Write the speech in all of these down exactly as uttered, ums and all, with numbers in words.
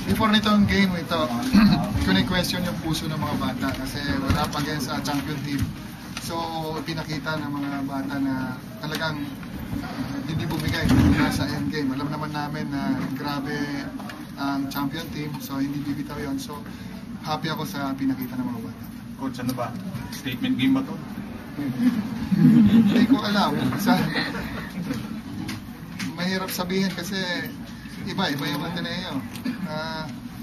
before nitong game ito, kune-question yung puso ng mga bata kasi wala pa again sa champion team. So, pinakita ng mga bata na talagang hindi bumigay mula sa endgame. Alam naman namin na grabe ang champion team, so hindi bibitaw yun. So, happy ako sa pinakita ng mga bata. Coach, ano ba? Statement game ba to? Hindi ko alam. Sa, mahirap sabihin kasi iba, iba yung Ateneo. Uh,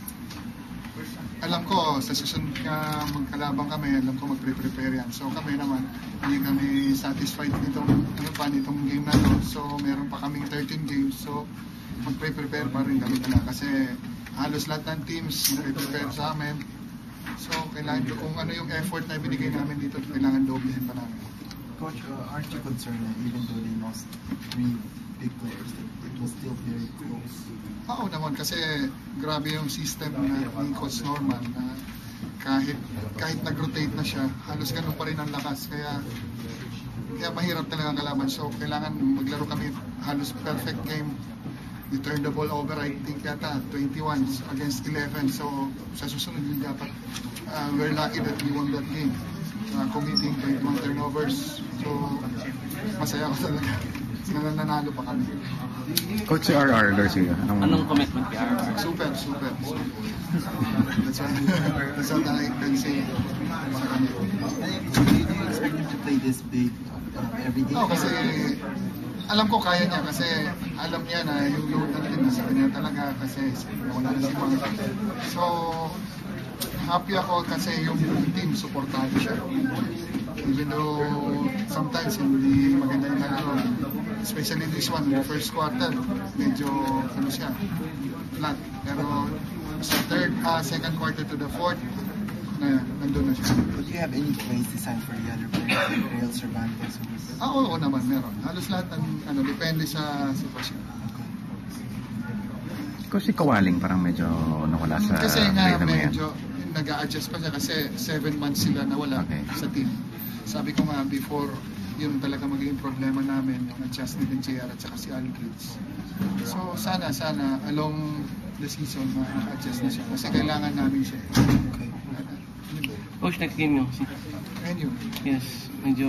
alam ko, sa susunod na magkalabang kami, alam ko magpre-prepare yan. So kami naman, hindi kami satisfied nitong, ano pa, nitong game na to. So meron pa kaming thirteen games. So magpre-prepare pa rin kami talaga kasi halos lahat ng teams magpre-prepare sa amin. So kailangan kung ano yung effort na binigay namin dito, kailangan doblehin pa namin. Coach, uh, aren't you concerned that even though they lost three big players, that it was still very close? Oo naman kasi grabe yung system na ni Coach Norman na kahit kahit nag-rotate na siya, halos ganun pa rin ang lakas. Kaya kaya mahirap talaga ang kalaban. So kailangan maglaro kami halos perfect game. We turned the ball over, I think yata twenty-one against eleven. So sa susunod din dapat uh, we're lucky that we won that game. Uh, committing twenty-one turnovers. So masaya ako talaga. Nananalo pa kami. Coach, si R R Garcia, anong, anong commitment kay R R? Super, super. super. That's what, that's what I can say sa kanya. Do you expect him to play this big uh, every day? Oo, kasi alam ko kaya niya kasi alam niya na yung load natin nasa kanya talaga kasi wala na si Mang. So, happy ako kasi yung team supportado siya. Even though sometimes hindi maganda yung ano, especially this one, the first quarter, medyo ano siya, flat. Pero sa third, uh, second quarter to the fourth, na nandun na siya. Do you have any plays designed for the other players, like Real Cervantes? Ah, oo, oo naman, meron. Halos lahat ng, ano, depende sa sitwasyon. Coach, si Kawaling parang medyo nawala sa kasi nga rhythm medyo nag-a-adjust pa siya kasi seven months sila nawala okay. sa team. Sabi ko nga before, yun talaga magiging problema namin, yung adjust ni Benchera at saka si Aldridge. So sana, sana along the season ma-adjust na siya kasi kailangan namin siya. Okay. Coach, next game nyo. And yun. Yes, medyo...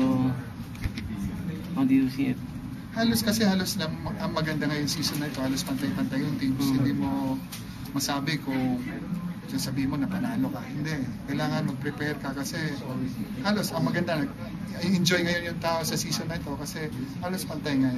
How do you see it? Halos kasi halos na ang maganda ngayong season na ito, halos pantay-pantay yung teams. Mm-hmm. Hindi mo masabi kung sasabihin mo na panalo ka. Hindi. Kailangan mag-prepare ka kasi halos ang maganda, enjoy ngayon yung tao sa season na ito kasi halos pantay ngayon.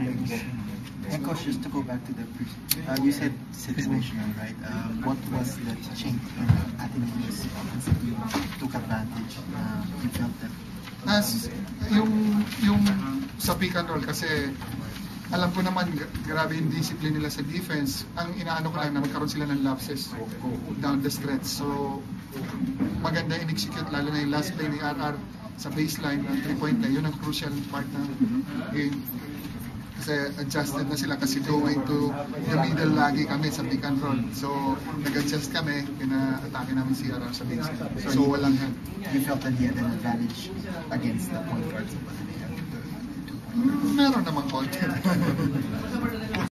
And Coach, just to go back to the uh, you said situational, right? Uh, what was the change in Ateneo's offensive team took advantage? Uh, you felt that As yung yung sa pick and roll kasi alam ko naman grabe yung discipline nila sa defense. Ang inaano ko lang na magkaroon sila ng lapses down the stretch. So maganda in-execute lalo na yung last play ni R R sa baseline ng three-point na. Yun ang crucial part ng game. Kasi adjusted na sila kasi going to the middle lagi kami sa pick and roll. So nag-adjust kami, pina-atake namin si R R sa baseline. So walang hand. You felt that he had an advantage against the point guards of Ateneo? Meron namang konti.